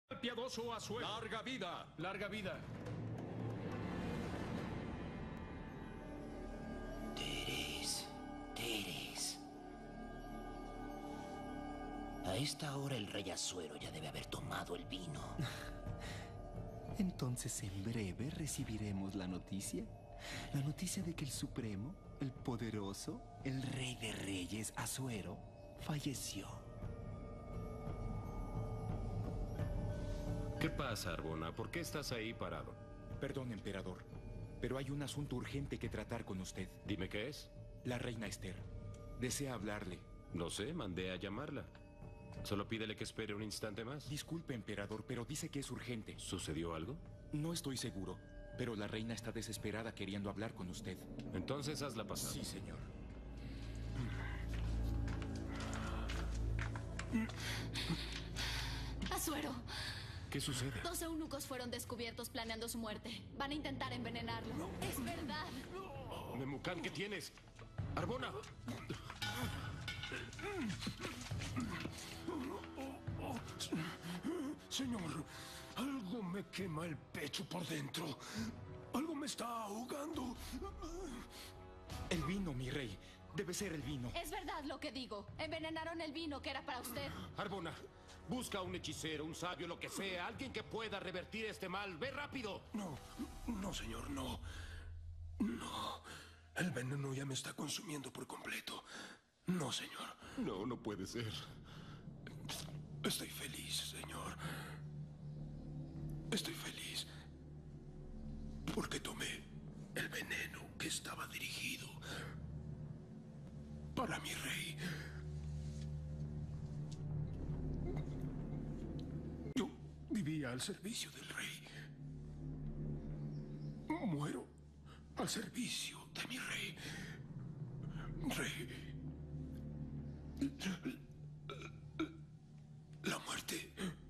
Al piadoso Asuero. ¡Larga vida! Larga vida. Teres. A esta hora el rey Asuero ya debe haber tomado el vino. Entonces en breve recibiremos la noticia. La noticia de que el Supremo, el poderoso, el rey de reyes, Asuero, falleció. ¿Qué pasa, Arbona? ¿Por qué estás ahí parado? Perdón, emperador, pero hay un asunto urgente que tratar con usted. Dime qué es. La reina Esther desea hablarle. No sé, mandé a llamarla. Solo pídele que espere un instante más. Disculpe, emperador, pero dice que es urgente. ¿Sucedió algo? No estoy seguro, pero la reina está desesperada queriendo hablar con usted. Entonces hazla pasar. Sí, señor. Asuero, ¿Qué sucede? 2 eunucos fueron descubiertos planeando su muerte. Van a intentar envenenarlo. Es verdad. Memucán, ¿qué tienes? ¡Arbona! Señor, algo me quema el pecho por dentro. Algo me está ahogando. El vino, mi rey. Debe ser el vino. Es verdad lo que digo. Envenenaron el vino que era para usted. Arbona, busca a un hechicero, un sabio, lo que sea. Alguien que pueda revertir este mal. ¡Ve rápido! No, señor, no. No. El veneno ya me está consumiendo por completo. No, señor. No puede ser. Estoy feliz, señor. Estoy feliz. Porque tomé el veneno que estaba dirigido para mi rey. Yo vivía al servicio del rey. Muero al servicio de mi rey. Rey. La muerte.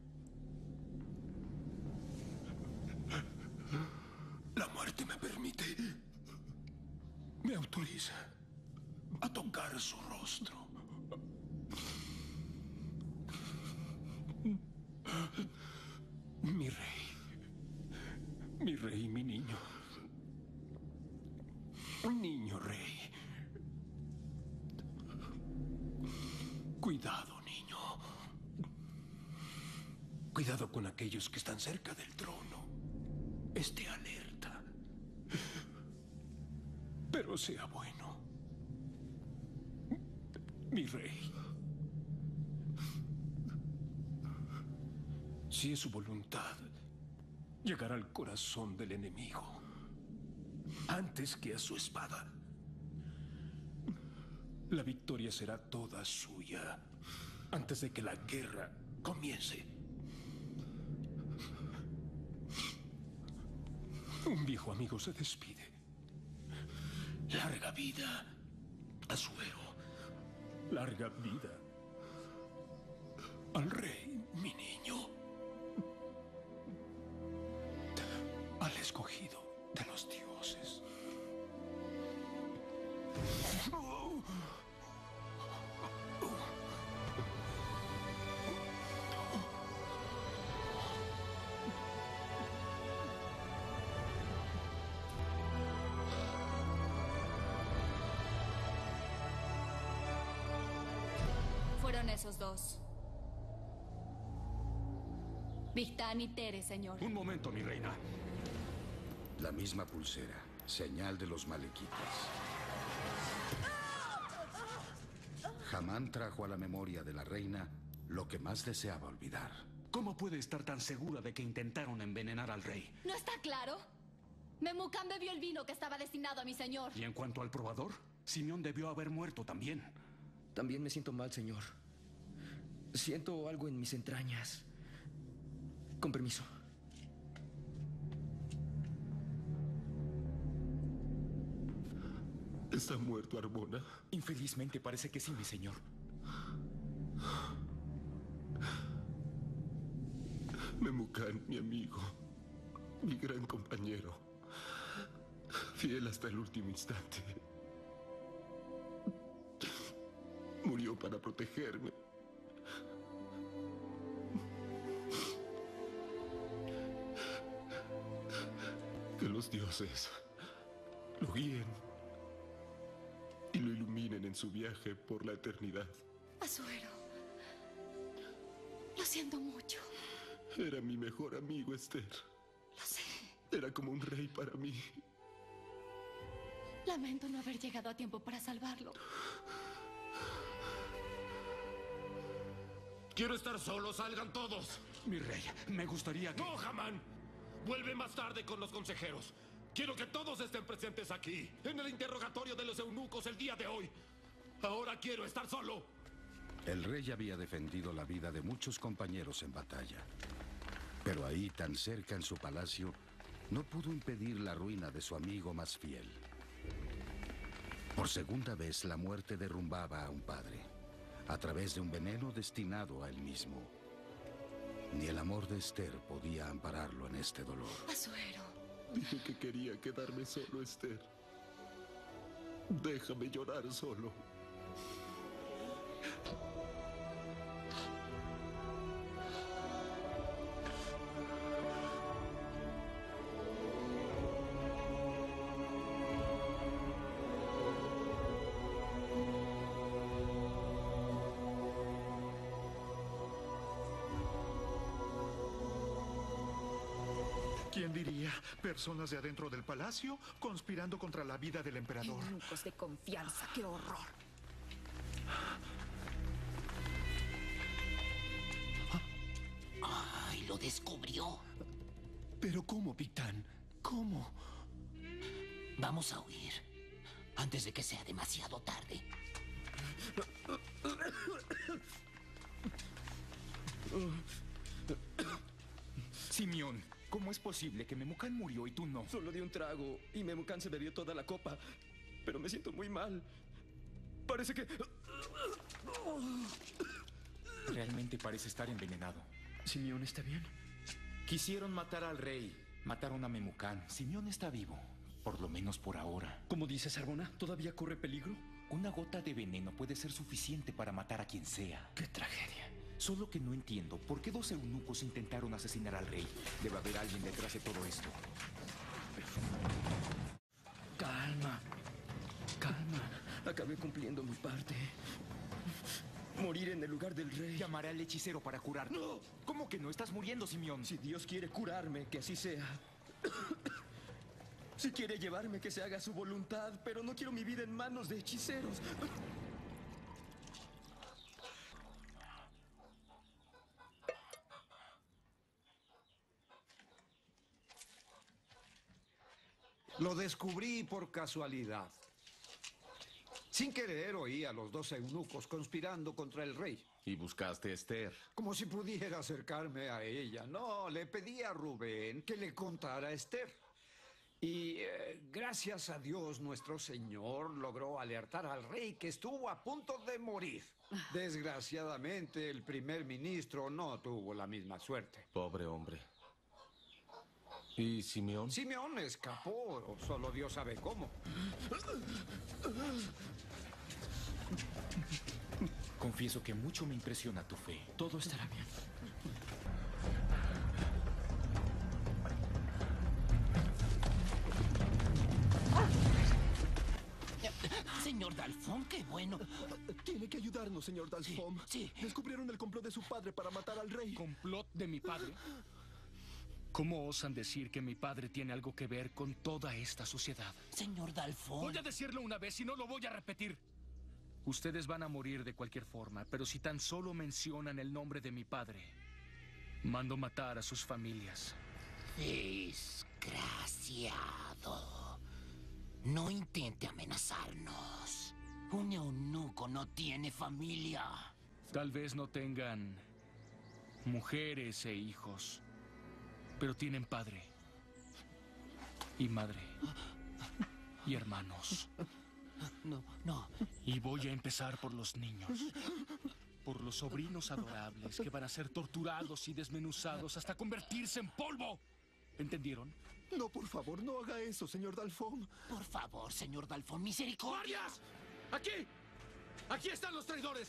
La muerte me permite, me autoriza a tocar su rostro. Mi rey, mi niño. Un niño rey. Cuidado, niño. Cuidado con aquellos que están cerca del trono. Esté alerta. Pero sea bueno. Mi rey. Si es su voluntad, llegará al corazón del enemigo antes que a su espada. La victoria será toda suya antes de que la guerra comience. Un viejo amigo se despide. Larga vida, Asuero. Larga vida al rey, mi niño. Al escogido de los dioses. Fueron esos 2. Victán y Teres, señor. Un momento, mi reina. La misma pulsera, señal de los malequitas. Hamán trajo a la memoria de la reina lo que más deseaba olvidar. ¿Cómo puede estar tan segura de que intentaron envenenar al rey? ¿No está claro? Memucán bebió el vino que estaba destinado a mi señor. Y en cuanto al probador, Simeón debió haber muerto también. También me siento mal, señor. Siento algo en mis entrañas. Con permiso. ¿Está muerto, Arbona? Infelizmente parece que sí, mi señor. Memucán, mi amigo, mi gran compañero, fiel hasta el último instante. Murió para protegerme. Que los dioses lo guíen y lo iluminen en su viaje por la eternidad. Asuero, lo siento mucho. Era mi mejor amigo, Esther. Lo sé. Era como un rey para mí. Lamento no haber llegado a tiempo para salvarlo. Quiero estar solo, salgan todos. Mi rey, me gustaría que... ¡No, Hamán! Vuelve más tarde con los consejeros. Quiero que todos estén presentes aquí, en el interrogatorio de los eunucos el día de hoy. Ahora quiero estar solo. El rey había defendido la vida de muchos compañeros en batalla. Pero ahí, tan cerca en su palacio, no pudo impedir la ruina de su amigo más fiel. Por segunda vez, la muerte derrumbaba a un padre, a través de un veneno destinado a él mismo. Ni el amor de Esther podía ampararlo en este dolor. Asuero. Dije que quería quedarme solo, Esther. Déjame llorar solo. ¿Quién diría? Personas de adentro del palacio conspirando contra la vida del emperador. Eunucos de confianza, qué horror. ¡Ay, lo descubrió! ¿Pero cómo, Victán? ¿Cómo? Vamos a huir antes de que sea demasiado tarde. Simeón, ¿cómo es posible que Memucán murió y tú no? Solo di un trago y Memucán se bebió toda la copa. Pero me siento muy mal. Parece que... Realmente parece estar envenenado. ¿Simeón está bien? Quisieron matar al rey. Mataron a Memucán. Simeón está vivo. Por lo menos por ahora. ¿Cómo dices, Arbona? ¿Todavía corre peligro? Una gota de veneno puede ser suficiente para matar a quien sea. ¡Qué tragedia! Solo que no entiendo por qué 2 eunucos intentaron asesinar al rey. Debe haber alguien detrás de todo esto. Calma. Calma. Acabé cumpliendo mi parte. Morir en el lugar del rey. Llamaré al hechicero para curarte. ¡No! ¿Cómo que no estás muriendo, Simeón? Si Dios quiere curarme, que así sea. Si quiere llevarme, que se haga su voluntad. Pero no quiero mi vida en manos de hechiceros. Lo descubrí por casualidad. Sin querer oí a los 2 eunucos conspirando contra el rey. Y buscaste a Esther. Como si pudiera acercarme a ella. No, le pedí a Rubén que le contara a Esther. Y gracias a Dios nuestro Señor logró alertar al rey que estuvo a punto de morir. Desgraciadamente el primer ministro no tuvo la misma suerte. Pobre hombre. ¿Y Simeón? Simeón escapó, solo Dios sabe cómo. Confieso que mucho me impresiona tu fe. Todo estará bien. Señor Dalfón, qué bueno. Tiene que ayudarnos, señor Dalfón. Sí. Descubrieron el complot de su padre para matar al rey. ¿Complot de mi padre? ¿Cómo osan decir que mi padre tiene algo que ver con toda esta sociedad? Señor Dalfón. Voy a decirlo una vez y no lo voy a repetir. Ustedes van a morir de cualquier forma, pero si tan solo mencionan el nombre de mi padre, mando matar a sus familias. Desgraciado. No intente amenazarnos. Un eunuco no tiene familia. Tal vez no tengan mujeres e hijos, pero tienen padre y madre y hermanos. No. Y voy a empezar por los niños. Por los sobrinos adorables que van a ser torturados y desmenuzados hasta convertirse en polvo. ¿Entendieron? No, por favor, no haga eso, señor Dalfón. Por favor, señor Dalfón, misericordia. ¡Guardias! ¡Aquí! ¡Aquí están los traidores!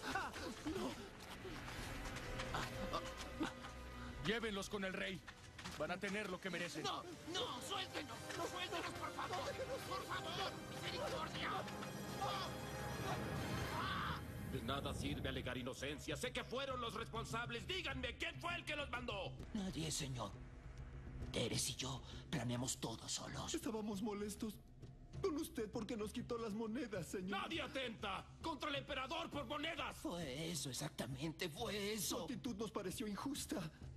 Llévenlos con el rey. Van a tener lo que merecen. ¡No! ¡No! ¡Suéltenos! ¡Suéltenos, por favor! ¡Por favor! ¡Misericordia! De nada sirve alegar inocencia. Sé que fueron los responsables. Díganme, ¿quién fue el que los mandó? Nadie, señor. Teres y yo planeamos todo solos. Estábamos molestos con usted porque nos quitó las monedas, señor. ¡Nadie atenta contra el emperador por monedas! Fue eso, exactamente, fue eso. Su actitud nos pareció injusta.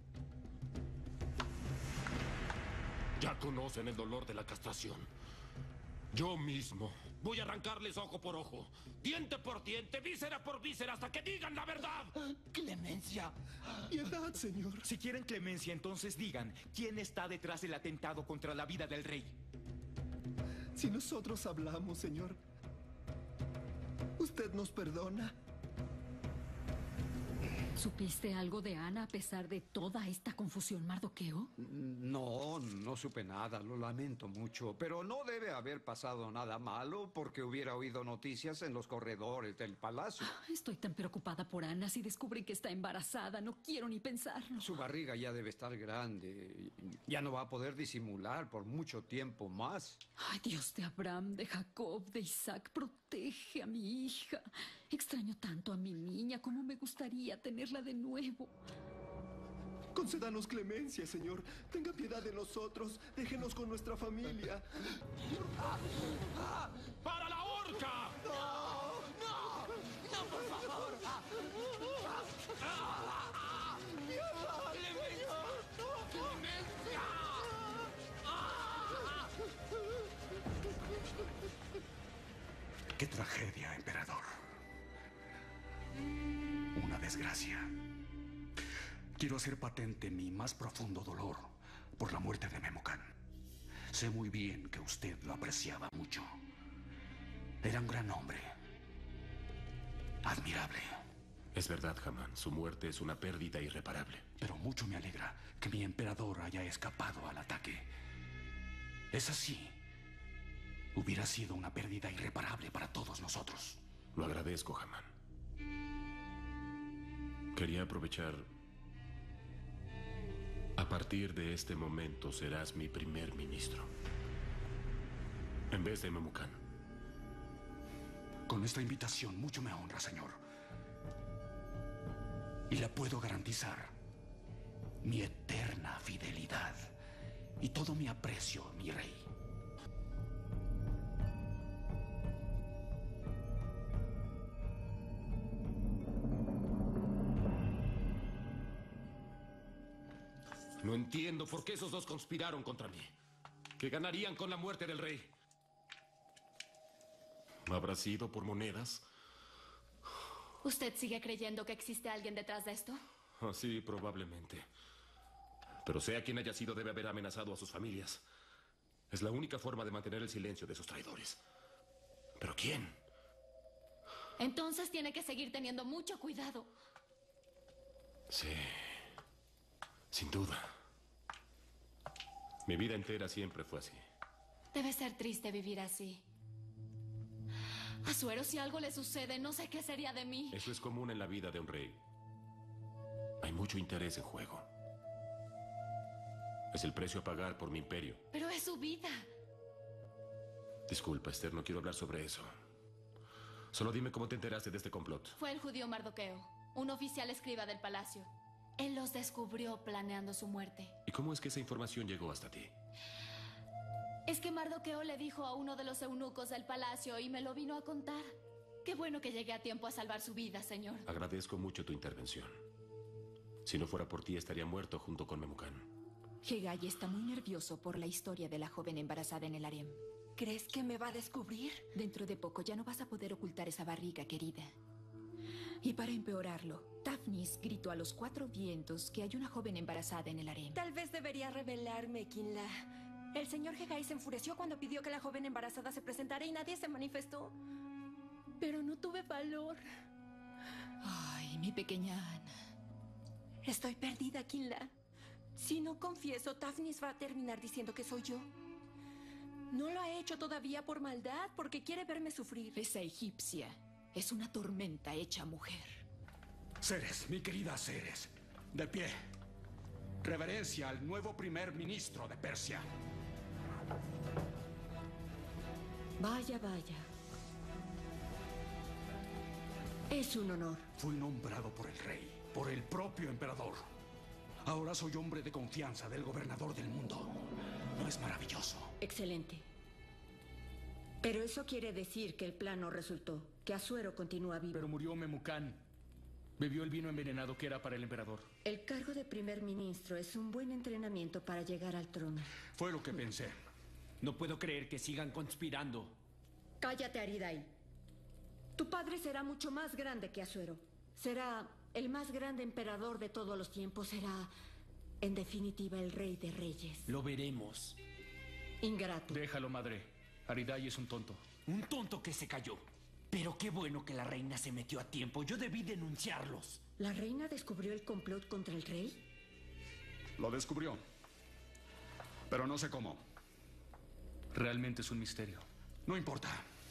Ya conocen el dolor de la castración. Yo mismo voy a arrancarles ojo por ojo, diente por diente, víscera por víscera, hasta que digan la verdad. Clemencia. Piedad, señor. Si quieren clemencia, entonces digan quién está detrás del atentado contra la vida del rey. Si nosotros hablamos, señor, ¿usted nos perdona? ¿Supiste algo de Ana a pesar de toda esta confusión, Mardoqueo? No, no supe nada, lo lamento mucho, pero no debe haber pasado nada malo porque hubiera oído noticias en los corredores del palacio. Estoy tan preocupada por Ana. Si descubren que está embarazada, no quiero ni pensarlo. Su barriga ya debe estar grande. Ya no va a poder disimular por mucho tiempo más. Ay, Dios de Abraham, de Jacob, de Isaac, protege a mi hija. Extraño tanto a mi niña, como me gustaría tenerla de nuevo. Concédanos clemencia, señor. Tenga piedad de nosotros. Déjenos con nuestra familia. ¡Para la horca! ¡No! ¡No! ¡No, por favor! ¡Clemencia! ¡Clemencia! ¡Qué tragedia, emperador! Una desgracia. Quiero hacer patente mi más profundo dolor por la muerte de Memucán. Sé muy bien que usted lo apreciaba mucho. Era un gran hombre. Admirable. Es verdad, Haman. Su muerte es una pérdida irreparable. Pero mucho me alegra que mi emperador haya escapado al ataque. Es así. Hubiera sido una pérdida irreparable para todos nosotros. Lo agradezco, Haman. Quería aprovechar. A partir de este momento serás mi primer ministro. En vez de Memucán. Con esta invitación mucho me honra, señor. Y le puedo garantizar mi eterna fidelidad y todo mi aprecio, mi rey. No entiendo por qué esos dos conspiraron contra mí. ¿Qué ganarían con la muerte del rey? ¿Habrá sido por monedas? ¿Usted sigue creyendo que existe alguien detrás de esto? Sí, probablemente. Pero sea quien haya sido, debe haber amenazado a sus familias. Es la única forma de mantener el silencio de esos traidores. ¿Pero quién? Entonces tiene que seguir teniendo mucho cuidado. Sí, sin duda. Mi vida entera siempre fue así. Debe ser triste vivir así. Asuero, si algo le sucede, no sé qué sería de mí. Eso es común en la vida de un rey. Hay mucho interés en juego. Es el precio a pagar por mi imperio. Pero es su vida. Disculpa, Esther, no quiero hablar sobre eso. Solo dime cómo te enteraste de este complot. Fue el judío Mardoqueo, un oficial escriba del palacio. Él los descubrió planeando su muerte. ¿Y cómo es que esa información llegó hasta ti? Es que Mardoqueo le dijo a uno de los eunucos del palacio y me lo vino a contar. Qué bueno que llegué a tiempo a salvar su vida, señor. Agradezco mucho tu intervención. Si no fuera por ti, estaría muerto junto con Memucán. Hegai está muy nervioso por la historia de la joven embarazada en el harem. ¿Crees que me va a descubrir? Dentro de poco ya no vas a poder ocultar esa barriga, querida. Y para empeorarlo, Daphnis gritó a los 4 vientos que hay una joven embarazada en el harem. Tal vez debería revelarme, Kinla. El señor Hegai se enfureció cuando pidió que la joven embarazada se presentara y nadie se manifestó. Pero no tuve valor. Ay, mi pequeña Ana. Estoy perdida, Kinla. Si no confieso, Daphnis va a terminar diciendo que soy yo. No lo ha hecho todavía por maldad, porque quiere verme sufrir. Esa egipcia es una tormenta hecha mujer. Ceres, mi querida Ceres. De pie. Reverencia al nuevo primer ministro de Persia. Vaya, vaya. Es un honor. Fui nombrado por el rey, por el propio emperador. Ahora soy hombre de confianza del gobernador del mundo. ¿No es maravilloso? Excelente. Pero eso quiere decir que el plan no resultó, que Asuero continúa vivo. Pero murió Memucán. Bebió el vino envenenado que era para el emperador. El cargo de primer ministro es un buen entrenamiento para llegar al trono. Fue lo que pensé. No puedo creer que sigan conspirando. Cállate, Aridai. Tu padre será mucho más grande que Asuero. Será el más grande emperador de todos los tiempos. Será, en definitiva, el rey de reyes. Lo veremos. Ingrato. Déjalo, madre. Aridai es un tonto. Un tonto que se cayó. Pero qué bueno que la reina se metió a tiempo. Yo debí denunciarlos. ¿La reina descubrió el complot contra el rey? Lo descubrió. Pero no sé cómo. Realmente es un misterio. No importa.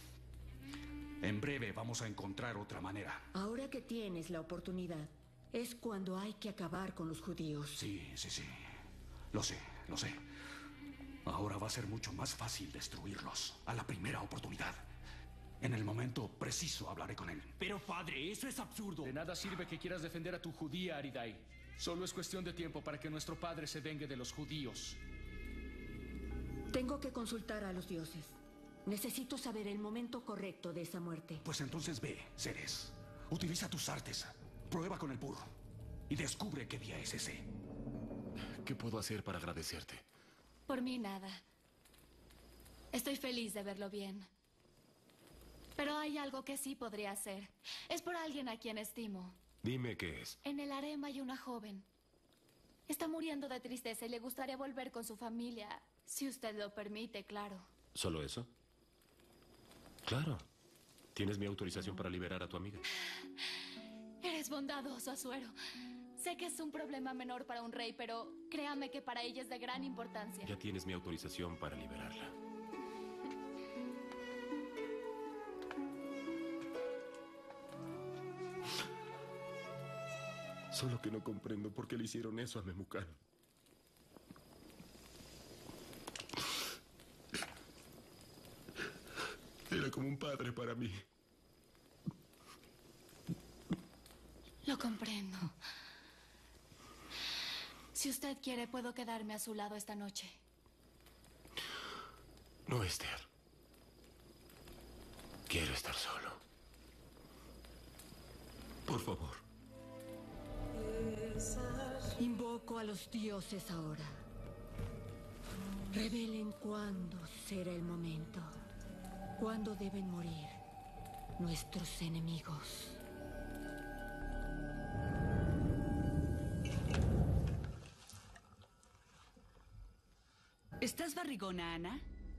En breve vamos a encontrar otra manera. Ahora que tienes la oportunidad, es cuando hay que acabar con los judíos. Sí. Lo sé. Ahora va a ser mucho más fácil destruirlos a la primera oportunidad. En el momento preciso hablaré con él. Pero padre, eso es absurdo. De nada sirve que quieras defender a tu judía, Aridai. Solo es cuestión de tiempo para que nuestro padre se vengue de los judíos. Tengo que consultar a los dioses. Necesito saber el momento correcto de esa muerte. Pues entonces ve, Ceres. Utiliza tus artes. Prueba con el burro. Y descubre qué día es ese. ¿Qué puedo hacer para agradecerte? Por mí nada. Estoy feliz de verlo bien. Pero hay algo que sí podría hacer. Es por alguien a quien estimo. Dime qué es. En el harem hay una joven. Está muriendo de tristeza y le gustaría volver con su familia. Si usted lo permite, claro. ¿Solo eso? Claro. ¿Tienes mi autorización para liberar a tu amiga? Eres bondadoso, Asuero. Sé que es un problema menor para un rey, pero créame que para ella es de gran importancia. Ya tienes mi autorización para liberarla. Solo que no comprendo por qué le hicieron eso a Memucán. Era como un padre para mí. Lo comprendo. Si usted quiere, puedo quedarme a su lado esta noche. No, Esther. Quiero estar solo. Por favor. Invoco a los dioses ahora. Revelen cuándo será el momento. Cuándo deben morir nuestros enemigos. ¿Estás barrigona, Ana?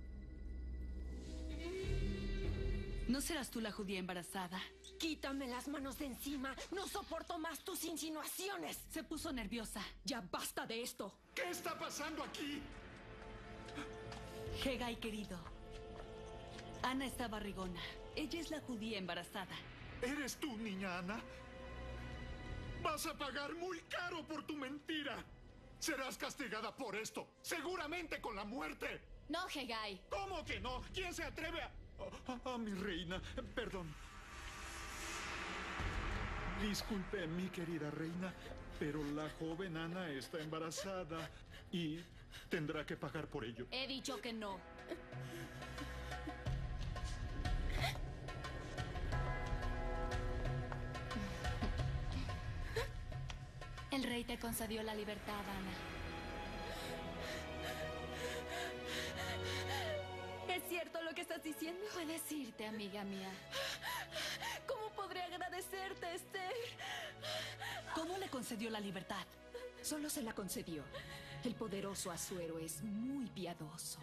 ¿No serás tú la judía embarazada? Quítame las manos de encima. No soporto más tus insinuaciones. Se puso nerviosa. Ya basta de esto. ¿Qué está pasando aquí? Hegai, querido. Ana está barrigona. Ella es la judía embarazada. ¿Eres tú, niña Ana? Vas a pagar muy caro por tu mentira. Serás castigada por esto. Seguramente con la muerte. No, Hegai. ¿Cómo que no? ¿Quién se atreve a...? Mi reina, perdón. Disculpe, mi querida reina, pero la joven Ana está embarazada y tendrá que pagar por ello. He dicho que no. El rey te concedió la libertad, Ana. ¿Es cierto lo que estás diciendo? Puedes irte, amiga mía. ¿Cómo podré agradecerte, Esther? ¿Cómo le concedió la libertad? Solo se la concedió. El poderoso Asuero es muy piadoso.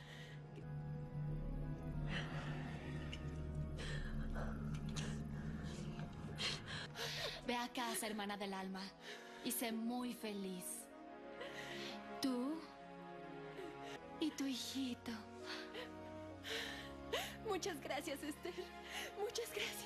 Ve a casa, hermana del alma, y sé muy feliz. Tú y tu hijito. Muchas gracias, Esther. Muchas gracias.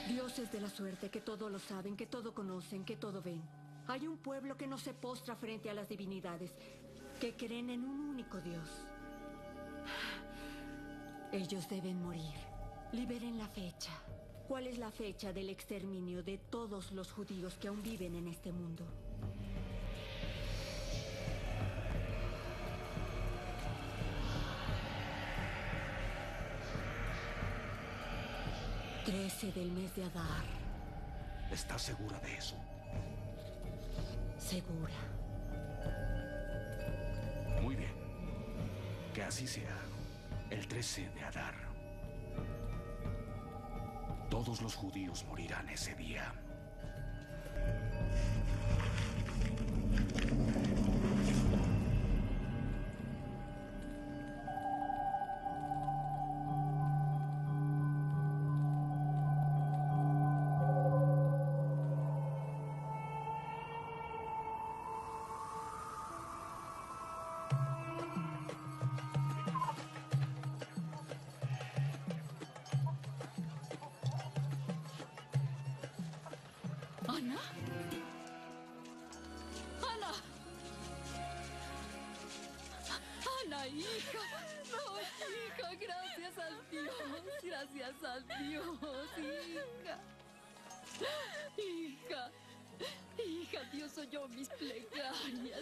Dioses de la suerte, que todo lo saben, que todo conocen, que todo ven. Hay un pueblo que no se postra frente a las divinidades, que creen en un único Dios. Ellos deben morir. Liberen la fecha. ¿Cuál es la fecha del exterminio de todos los judíos que aún viven en este mundo? ...13 del mes de Adar. ¿Estás segura de eso? Segura. Muy bien. Que así sea. El 13 de Adar. Todos los judíos morirán ese día. ¿Ana? ¡Ana! ¡Ana, hija! ¡No, hija! ¡Gracias a Dios! ¡Gracias a Dios, hija! ¡Hija! ¡Hija, Dios oyó mis plegarias!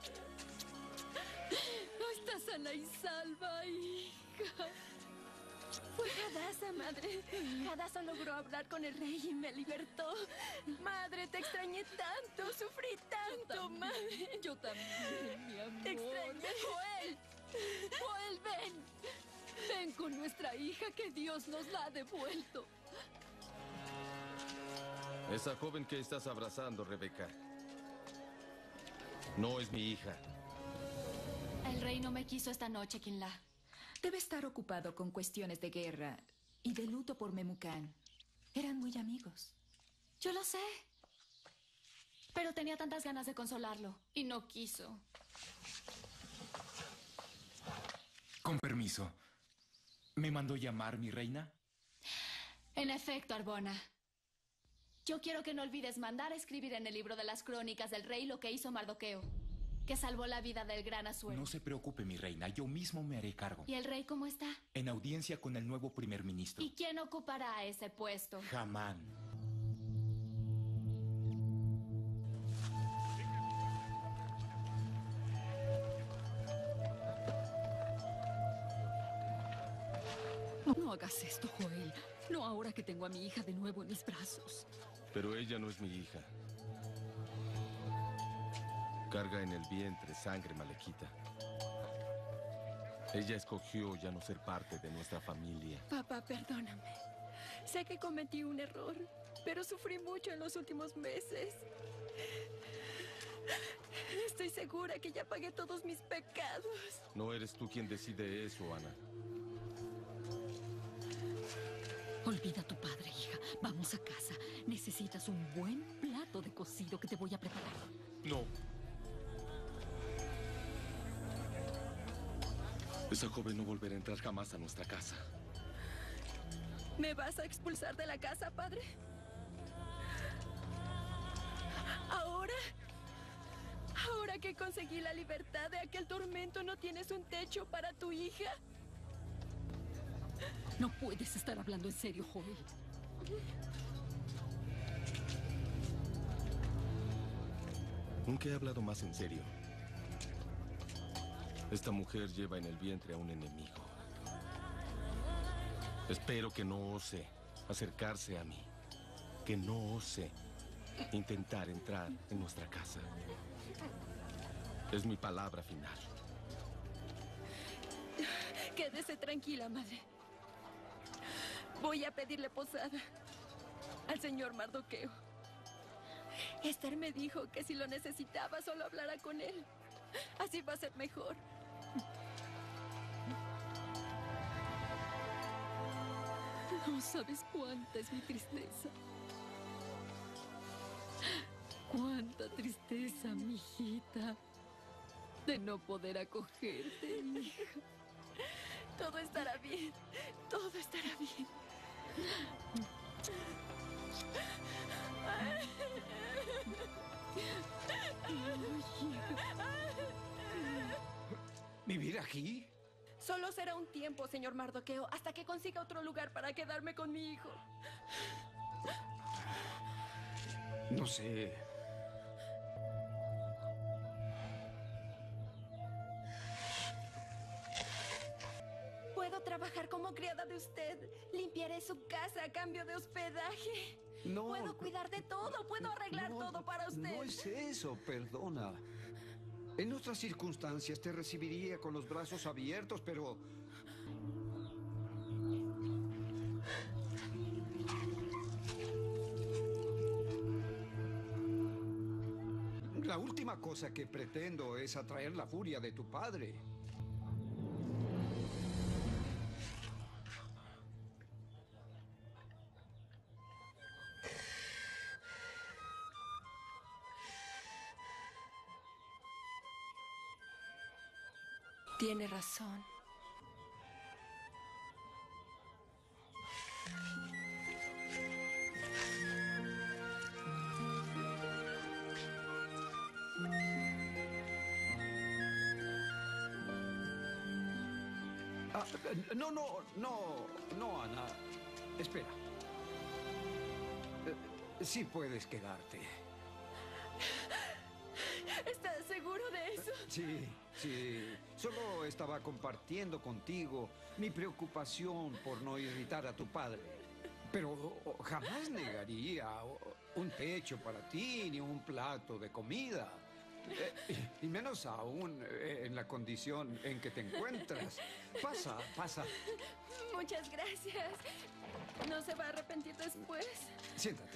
¡No estás sana y salva, hija! Fue Hadassah, madre. Hadassah logró hablar con el rey y me libertó. Madre, te extrañé tanto, sufrí tanto, madre. Yo también, mi amor. Te extrañé. Joel, Joel, ven. Ven con nuestra hija, que Dios nos la ha devuelto. Esa joven que estás abrazando, Rebeca, no es mi hija. El rey no me quiso esta noche, Kinla. Debe estar ocupado con cuestiones de guerra y de luto por Memucan. Eran muy amigos. Yo lo sé. Pero tenía tantas ganas de consolarlo y no quiso. Con permiso. ¿Me mandó llamar, mi reina? En efecto, Arbona. Yo quiero que no olvides mandar a escribir en el libro de las crónicas del rey lo que hizo Mardoqueo, que salvó la vida del gran Asuero. No se preocupe, mi reina. Yo mismo me haré cargo. ¿Y el rey cómo está? En audiencia con el nuevo primer ministro. ¿Y quién ocupará ese puesto? Hamán. No hagas esto, Joel. No ahora que tengo a mi hija de nuevo en mis brazos. Pero ella no es mi hija. Carga en el vientre sangre malequita. Ella escogió ya no ser parte de nuestra familia. Papá, perdóname. Sé que cometí un error, pero sufrí mucho en los últimos meses. Estoy segura que ya pagué todos mis pecados. No eres tú quien decide eso, Ana. Olvida a tu padre, hija. Vamos a casa. Necesitas un buen plato de cocido que te voy a preparar. No. Esa joven no volverá a entrar jamás a nuestra casa. ¿Me vas a expulsar de la casa, padre? ¿Ahora? Ahora que conseguí la libertad de aquel tormento, ¿no tienes un techo para tu hija? No puedes estar hablando en serio, Joel. Nunca he hablado más en serio. Esta mujer lleva en el vientre a un enemigo. Espero que no ose acercarse a mí. Que no ose intentar entrar en nuestra casa. Es mi palabra final. Quédese tranquila, madre. Voy a pedirle posada al señor Mardoqueo. Esther me dijo que si lo necesitaba, solo hablara con él. Así va a ser mejor. No sabes cuánta es mi tristeza. Cuánta tristeza, mijita, de no poder acogerte, hija. Todo estará bien. Todo estará bien. aquí? Solo será un tiempo, señor Mardoqueo, hasta que consiga otro lugar para quedarme con mi hijo. No sé. Puedo trabajar como criada de usted. Limpiaré su casa a cambio de hospedaje. No. Puedo cuidar de todo. Puedo arreglar todo para usted. No es eso, perdona. En otras circunstancias te recibiría con los brazos abiertos, pero... La última cosa que pretendo es atraer la furia de tu padre. Tiene razón. No, Ana. Espera. Sí puedes quedarte. ¿Estás seguro de eso? Sí. Solo estaba compartiendo contigo mi preocupación por no irritar a tu padre. Pero jamás negaría un techo para ti ni un plato de comida. Y menos aún en la condición en que te encuentras. Pasa. Muchas gracias. ¿No se va a arrepentir después? Siéntate.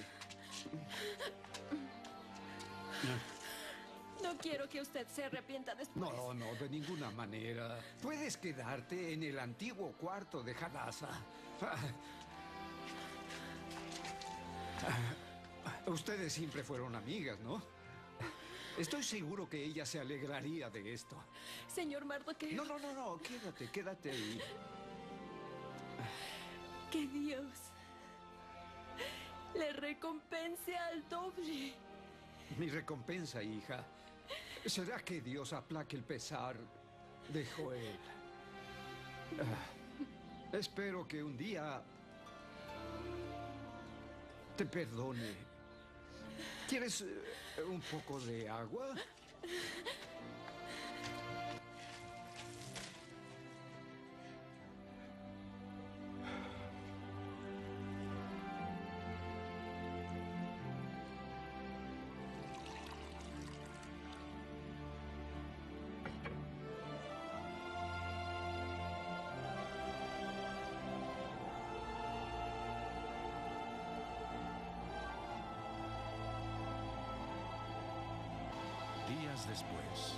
No quiero que usted se arrepienta después. No, de ninguna manera. Puedes quedarte en el antiguo cuarto de Hadassah. Ustedes siempre fueron amigas, ¿no? Estoy seguro que ella se alegraría de esto. Señor Mardoqueo. No. Quédate ahí. Que Dios le recompense al doble. Mi recompensa, hija, será que Dios aplaque el pesar de Joel. Espero que un día te perdone. ¿Quieres un poco de agua? Días después.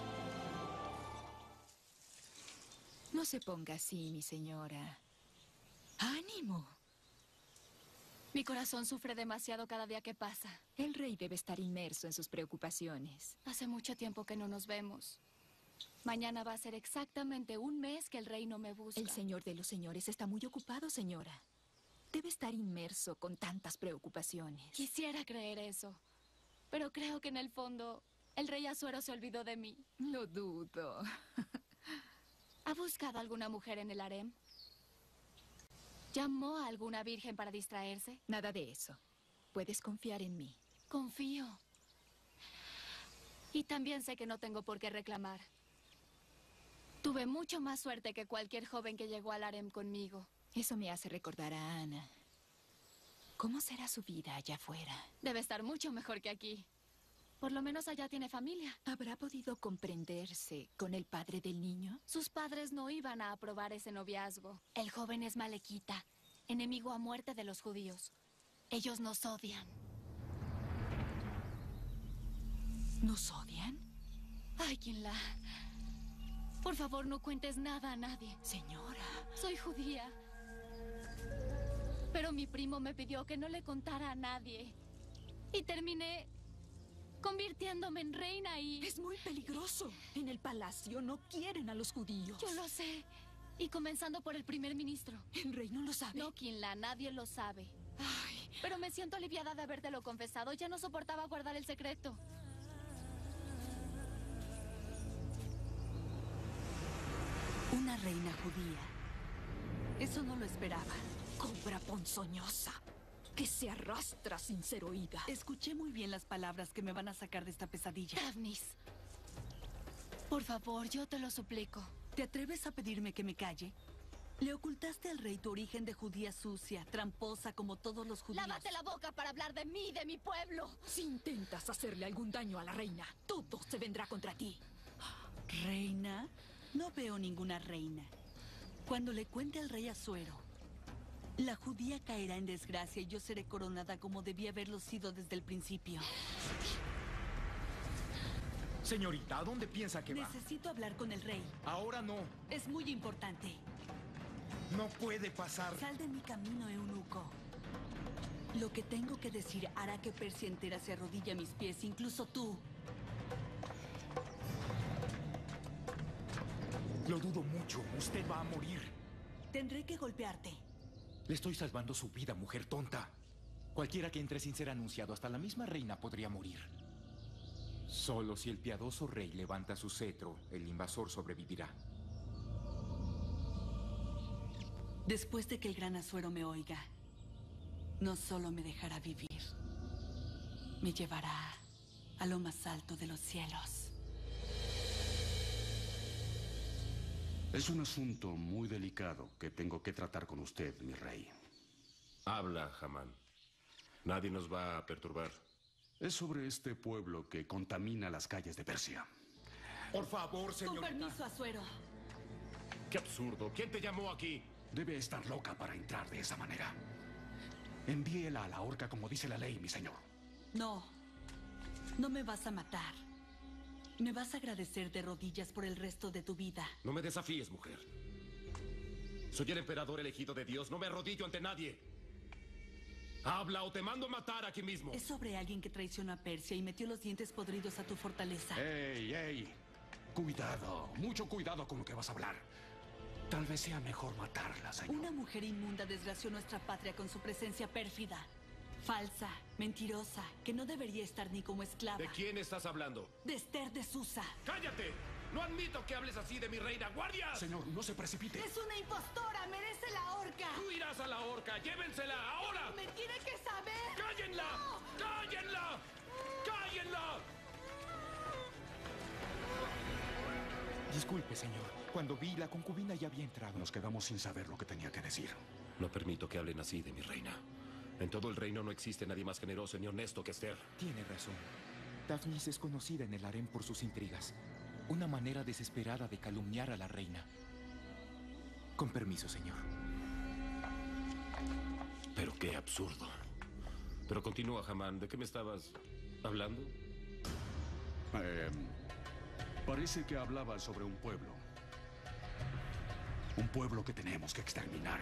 No se ponga así, mi señora. ¡Ánimo! Mi corazón sufre demasiado cada día que pasa. El rey debe estar inmerso en sus preocupaciones. Hace mucho tiempo que no nos vemos. Mañana va a ser exactamente un mes que el rey no me busca. El señor de los señores está muy ocupado, señora. Debe estar inmerso con tantas preocupaciones. Quisiera creer eso. Pero creo que en el fondo el rey Asuero se olvidó de mí. Lo dudo. ¿Ha buscado alguna mujer en el harem? ¿Llamó a alguna virgen para distraerse? Nada de eso. Puedes confiar en mí. Confío. Y también sé que no tengo por qué reclamar. Tuve mucho más suerte que cualquier joven que llegó al harem conmigo. Eso me hace recordar a Ana. ¿Cómo será su vida allá afuera? Debe estar mucho mejor que aquí. Por lo menos allá tiene familia. ¿Habrá podido comprenderse con el padre del niño? Sus padres no iban a aprobar ese noviazgo. El joven es Malequita, enemigo a muerte de los judíos. Ellos nos odian. ¿Nos odian? Ay, Quinla. Por favor, no cuentes nada a nadie. Señora. Soy judía. Pero mi primo me pidió que no le contara a nadie. Y terminé convirtiéndome en reina y... Es muy peligroso. En el palacio no quieren a los judíos. Yo lo sé. Y comenzando por el primer ministro. ¿El rey no lo sabe? No, Quinla, nadie lo sabe. Ay. Pero me siento aliviada de habértelo confesado. Ya no soportaba guardar el secreto. Una reina judía. Eso no lo esperaba. Cobra ponzoñosa, que se arrastra sin ser oída. Escuché muy bien las palabras que me van a sacar de esta pesadilla. Daphnis, por favor, yo te lo suplico. ¿Te atreves a pedirme que me calle? Le ocultaste al rey tu origen de judía sucia, tramposa como todos los judíos. ¡Lávate la boca para hablar de mí y de mi pueblo! Si intentas hacerle algún daño a la reina, todo se vendrá contra ti. ¿Reina? No veo ninguna reina. Cuando le cuente al rey Asuero, la judía caerá en desgracia y yo seré coronada como debía haberlo sido desde el principio. Señorita, ¿a dónde piensa que va? Necesito hablar con el rey. Ahora no. Es muy importante. No puede pasar. Sal de mi camino, eunuco. Lo que tengo que decir hará que Persia entera se arrodille a mis pies, incluso tú. Lo dudo mucho. Usted va a morir. Tendré que golpearte. Le estoy salvando su vida, mujer tonta. Cualquiera que entre sin ser anunciado, hasta la misma reina podría morir. Solo si el piadoso rey levanta su cetro, el invasor sobrevivirá. Después de que el gran Asuero me oiga, no solo me dejará vivir, me llevará a lo más alto de los cielos. Es un asunto muy delicado que tengo que tratar con usted, mi rey. Habla, Hamán. Nadie nos va a perturbar. Es sobre este pueblo que contamina las calles de Persia. Por favor, señorita. Con permiso, Asuero. ¡Qué absurdo! ¿Quién te llamó aquí? Debe estar loca para entrar de esa manera. Envíela a la horca como dice la ley, mi señor. No. No me vas a matar. Me vas a agradecer de rodillas por el resto de tu vida. No me desafíes, mujer. Soy el emperador elegido de Dios. No me arrodillo ante nadie. Habla o te mando a matar aquí mismo. Es sobre alguien que traicionó a Persia y metió los dientes podridos a tu fortaleza. ¡Ey, ey! Cuidado, mucho cuidado con lo que vas a hablar. Tal vez sea mejor matarla, señor. Una mujer inmunda desgració nuestra patria con su presencia pérfida. Falsa, mentirosa, que no debería estar ni como esclava. ¿De quién estás hablando? De Esther de Susa. ¡Cállate! No admito que hables así de mi reina. ¡Guardia! Señor, no se precipite. ¡Es una impostora! ¡Merece la horca! ¡Tú irás a la horca! ¡Llévensela ahora! ¡Me tiene que saber! ¡Cállenla! ¡No! ¡Cállenla! ¡Cállenla! Disculpe, señor. Cuando vi, la concubina ya había entrado. Nos quedamos sin saber lo que tenía que decir. No permito que hablen así de mi reina. En todo el reino no existe nadie más generoso ni honesto que Esther. Tiene razón. Daphnis es conocida en el harén por sus intrigas. Una manera desesperada de calumniar a la reina. Con permiso, señor. Pero qué absurdo. Pero continúa, Hamán. ¿De qué me estabas hablando? Parece que hablaba sobre un pueblo. Un pueblo que tenemos que exterminar.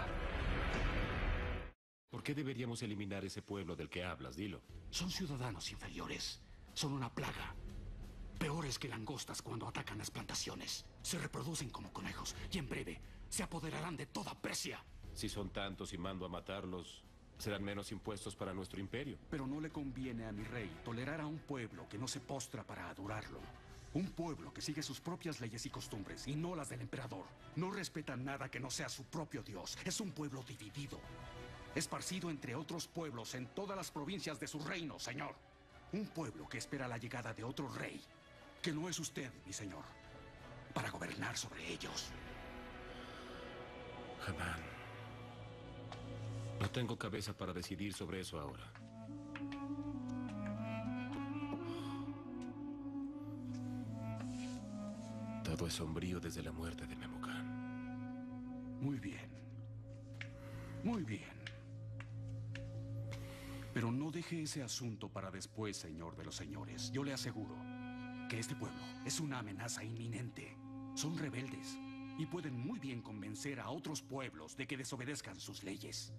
¿Por qué deberíamos eliminar ese pueblo del que hablas? Dilo. Son ciudadanos inferiores. Son una plaga. Peores que langostas cuando atacan las plantaciones. Se reproducen como conejos y en breve se apoderarán de toda Persia. Si son tantos y mando a matarlos, serán menos impuestos para nuestro imperio. Pero no le conviene a mi rey tolerar a un pueblo que no se postra para adorarlo. Un pueblo que sigue sus propias leyes y costumbres y no las del emperador. No respeta nada que no sea su propio Dios. Es un pueblo dividido. Esparcido entre otros pueblos en todas las provincias de su reino, señor. Un pueblo que espera la llegada de otro rey, que no es usted, mi señor, para gobernar sobre ellos. Hamán, no tengo cabeza para decidir sobre eso ahora. Todo es sombrío desde la muerte de Memucán. Muy bien. Muy bien. Pero no deje ese asunto para después, señor de los señores. Yo le aseguro que este pueblo es una amenaza inminente. Son rebeldes y pueden muy bien convencer a otros pueblos de que desobedezcan sus leyes.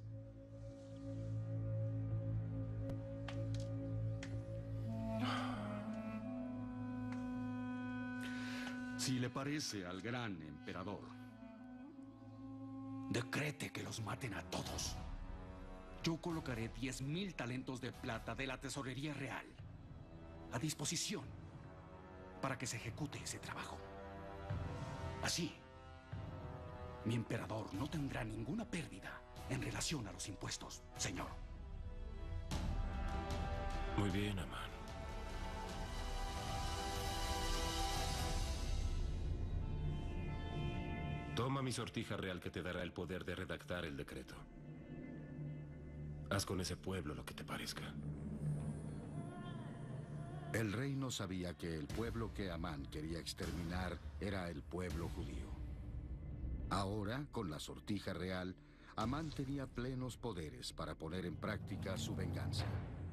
Si le parece al gran emperador, decrete que los maten a todos. Yo colocaré 10,000 talentos de plata de la tesorería real a disposición para que se ejecute ese trabajo. Así, Mi emperador no tendrá ninguna pérdida en relación a los impuestos, señor. Muy bien, Amán. Toma mi sortija real que te dará el poder de redactar el decreto. Haz con ese pueblo lo que te parezca. El rey no sabía que el pueblo que Amán quería exterminar era el pueblo judío. Ahora, con la sortija real, Amán tenía plenos poderes para poner en práctica su venganza.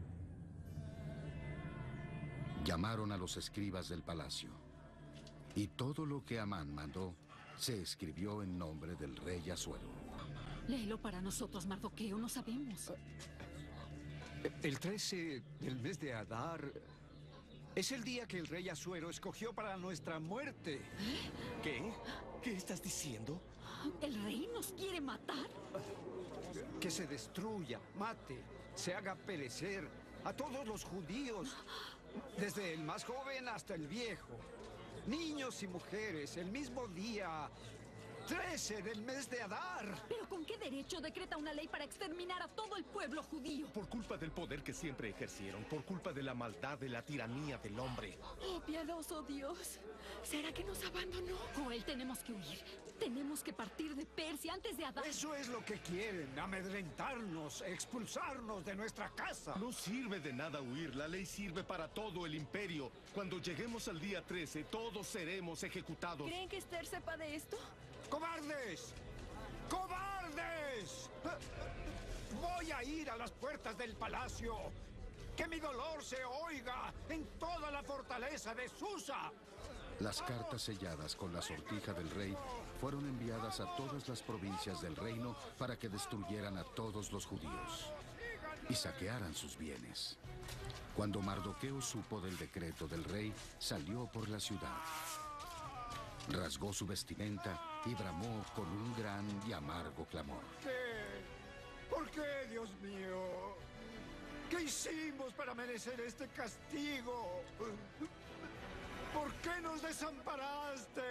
Llamaron a los escribas del palacio, y todo lo que Amán mandó se escribió en nombre del rey Asuero. Léelo para nosotros, Mardoqueo, no sabemos. El 13 del mes de Adar es el día que el rey Asuero escogió para nuestra muerte. ¿Qué? ¿Qué estás diciendo? ¿El rey nos quiere matar? Que se destruya, mate, se haga perecer a todos los judíos, desde el más joven hasta el viejo. Niños y mujeres, el mismo día 13 del mes de Adar. ¿Pero con qué derecho decreta una ley para exterminar a todo el pueblo judío? Por culpa del poder que siempre ejercieron, por culpa de la maldad, de la tiranía del hombre. Oh, piadoso Dios, ¿será que nos abandonó? Joel, tenemos que huir. Tenemos que partir de Persia antes de Adar. Eso es lo que quieren, amedrentarnos, expulsarnos de nuestra casa. No sirve de nada huir, la ley sirve para todo el imperio. Cuando lleguemos al día 13, todos seremos ejecutados. ¿Creen que Esther sepa de esto? ¡Cobardes! ¡Cobardes! Voy a ir a las puertas del palacio. Que mi dolor se oiga en toda la fortaleza de Susa. Las cartas selladas con la sortija del rey fueron enviadas a todas las provincias del reino para que destruyeran a todos los judíos y saquearan sus bienes. Cuando Mardoqueo supo del decreto del rey, salió por la ciudad. Rasgó su vestimenta y bramó con un gran y amargo clamor. ¿Qué? ¿Por qué, Dios mío? ¿Qué hicimos para merecer este castigo? ¿Por qué nos desamparaste?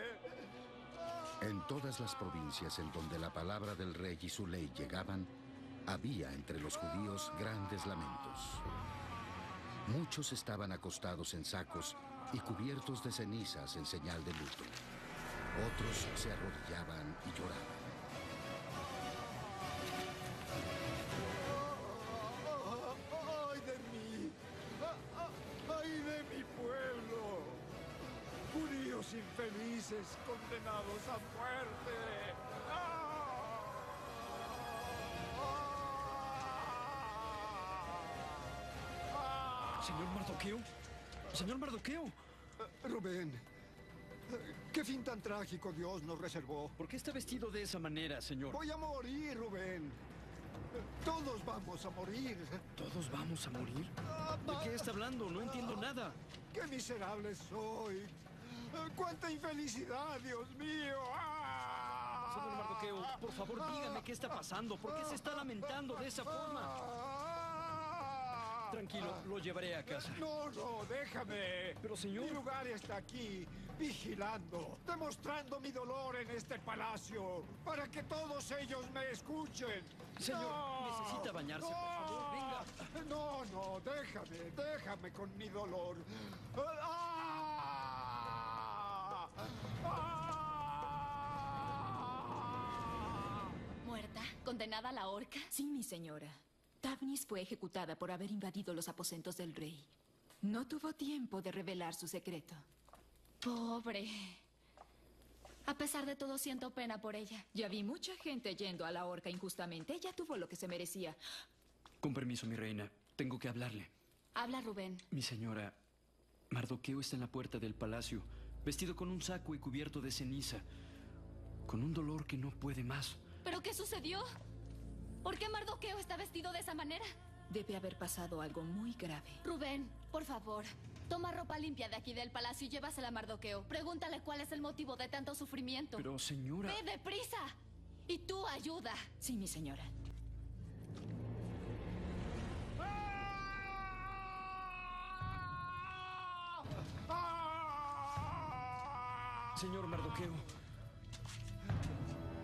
En todas las provincias en donde la palabra del rey y su ley llegaban, había entre los judíos grandes lamentos. Muchos estaban acostados en sacos y cubiertos de cenizas en señal de luto. Otros se arrodillaban y lloraban. ¡Ay de mí! ¡Ay de mi pueblo! Judíos infelices condenados a muerte. Señor Mardoqueo. Señor Mardoqueo. Rubén, ¿qué fin tan trágico Dios nos reservó? ¿Por qué está vestido de esa manera, señor? Voy a morir, Rubén. Todos vamos a morir. ¿Todos vamos a morir? ¿De qué está hablando? No entiendo nada. ¡Qué miserable soy! ¡Cuánta infelicidad, Dios mío! Señor Mardoqueo, por favor, dígame qué está pasando. ¿Por qué se está lamentando de esa forma? Tranquilo, lo llevaré a casa. No, no, déjame. Pero, señor... Mi lugar está aquí, vigilando, demostrando mi dolor en este palacio, para que todos ellos me escuchen. Señor, necesita bañarse, por favor, venga. No, no, déjame con mi dolor. ¿Muerta? ¿Condenada a la horca? Sí, mi señora. Tafnis fue ejecutada por haber invadido los aposentos del rey. No tuvo tiempo de revelar su secreto. Pobre. A pesar de todo, siento pena por ella. Ya vi mucha gente yendo a la horca injustamente. Ella tuvo lo que se merecía. Con permiso, mi reina. Tengo que hablarle. Habla, Rubén. Mi señora, Mardoqueo está en la puerta del palacio, vestido con un saco y cubierto de ceniza, con un dolor que no puede más. ¿Pero qué sucedió? ¿Por qué Mardoqueo está vestido de esa manera? Debe haber pasado algo muy grave. Rubén, por favor, toma ropa limpia de aquí del palacio y llévasela a Mardoqueo. Pregúntale cuál es el motivo de tanto sufrimiento. Pero, señora... ¡Ve deprisa! Y tú ayuda. Sí, mi señora. Señor Mardoqueo.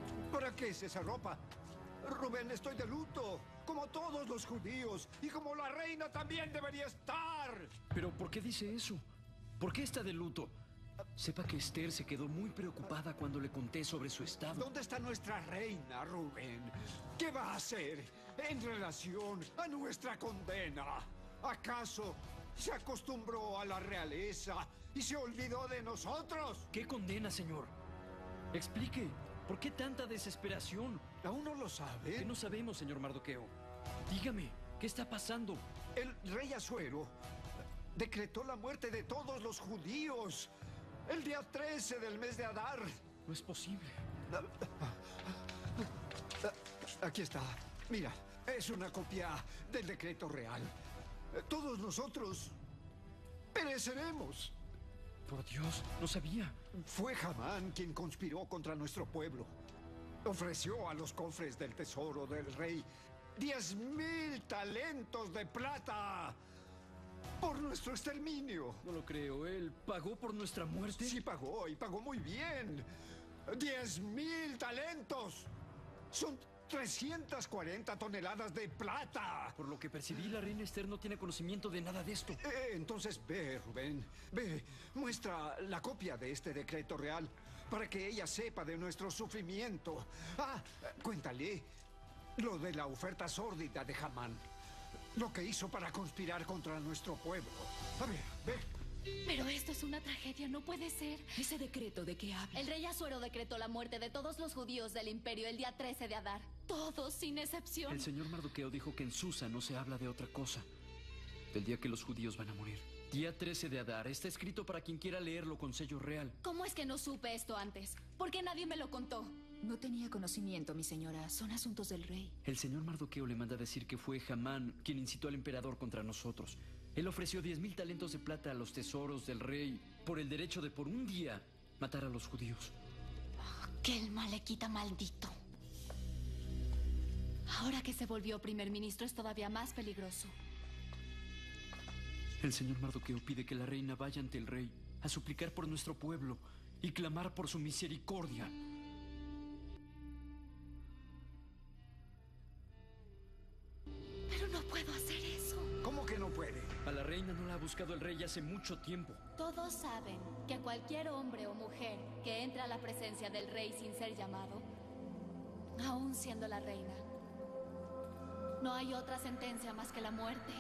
¿Qué es esa ropa? Rubén, estoy de luto, como todos los judíos, y como la reina también debería estar. ¿Pero por qué dice eso? ¿Por qué está de luto? Sepa que Esther se quedó muy preocupada cuando le conté sobre su estado. ¿Dónde está nuestra reina, Rubén? ¿Qué va a hacer en relación a nuestra condena? ¿Acaso se acostumbró a la realeza y se olvidó de nosotros? ¿Qué condena, señor? Explique, ¿por qué tanta desesperación? ¿Aún no lo sabe? ¿Qué no sabemos, señor Mardoqueo? Dígame, ¿qué está pasando? El rey Asuero decretó la muerte de todos los judíos el día 13 del mes de Adar. No es posible. Aquí está. Mira, es una copia del decreto real. Todos nosotros pereceremos. Por Dios, no sabía. Fue Hamán quien conspiró contra nuestro pueblo. Ofreció a los cofres del tesoro del rey 10,000 talentos de plata por nuestro exterminio. No lo creo. ¿Él pagó por nuestra muerte? Sí pagó, y pagó muy bien. 10,000 talentos. Son 340 toneladas de plata. Por lo que percibí, la reina Esther no tiene conocimiento de nada de esto. Entonces ve, Rubén. Ve, muestra la copia de este decreto real para que ella sepa de nuestro sufrimiento. Cuéntale lo de la oferta sórdida de Hamán. Lo que hizo para conspirar contra nuestro pueblo. A ver, ve. Pero esto es una tragedia, no puede ser. ¿Ese decreto de qué habla? El rey Asuero decretó la muerte de todos los judíos del imperio el día 13 de Adar. Todos, sin excepción. El señor Mardoqueo dijo que en Susa no se habla de otra cosa. Del día que los judíos van a morir. Día 13 de Adar. Está escrito para quien quiera leerlo con sello real. ¿Cómo es que no supe esto antes? ¿Por qué nadie me lo contó? No tenía conocimiento, mi señora. Son asuntos del rey. El señor Mardoqueo le manda decir que fue Hamán quien incitó al emperador contra nosotros. Él ofreció 10,000 talentos de plata a los tesoros del rey por el derecho de por un día matar a los judíos. ¡Que el malequita maldito! Ahora que se volvió primer ministro es todavía más peligroso. El señor Mardoqueo pide que la reina vaya ante el rey a suplicar por nuestro pueblo y clamar por su misericordia. Pero no puedo hacer eso. ¿Cómo que no puede? A la reina no la ha buscado el rey hace mucho tiempo. Todos saben que cualquier hombre o mujer que entra a la presencia del rey sin ser llamado, aún siendo la reina, no hay otra sentencia más que la muerte.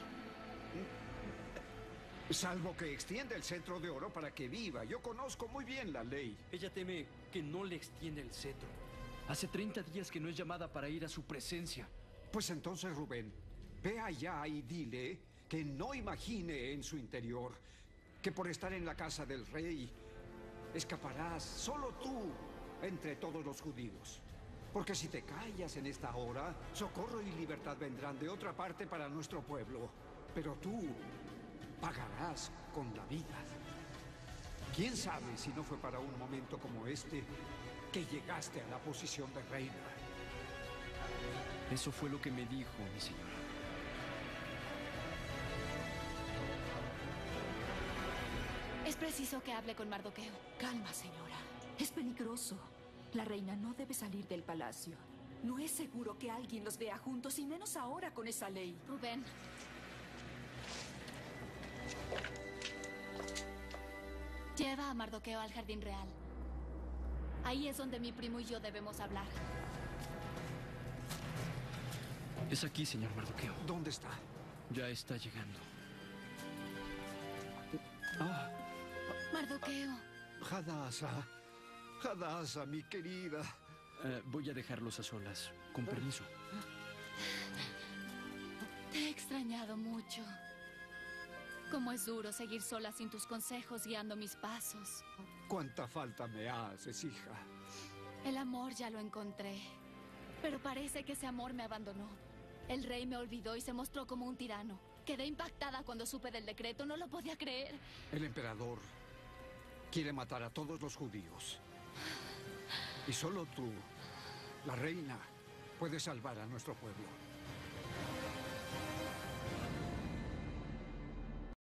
Salvo que extienda el cetro de oro para que viva. Yo conozco muy bien la ley. Ella teme que no le extienda el cetro. Hace 30 días que no es llamada para ir a su presencia. Pues entonces, Rubén, ve allá y dile que no imagine en su interior que por estar en la casa del rey escaparás solo tú entre todos los judíos. Porque si te callas en esta hora, socorro y libertad vendrán de otra parte para nuestro pueblo. Pero tú pagarás con la vida. ¿Quién sabe si no fue para un momento como este que llegaste a la posición de reina? Eso fue lo que me dijo mi señora. Es preciso que hable con Mardoqueo. Calma, señora. Es peligroso. La reina no debe salir del palacio. No es seguro que alguien los vea juntos, y menos ahora con esa ley. Rubén. Lleva a Mardoqueo al jardín real. Ahí es donde mi primo y yo debemos hablar. Es aquí, señor Mardoqueo. ¿Dónde está? Ya está llegando. Mardoqueo. Hadassah. Hadassah, mi querida. Voy a dejarlos a solas. Con permiso. Te he extrañado mucho. Cómo es duro seguir sola sin tus consejos guiando mis pasos. ¿Cuánta falta me haces, hija? El amor ya lo encontré. Pero parece que ese amor me abandonó. El rey me olvidó y se mostró como un tirano. Quedé impactada cuando supe del decreto. No lo podía creer. El emperador quiere matar a todos los judíos. Y solo tú, la reina, puedes salvar a nuestro pueblo.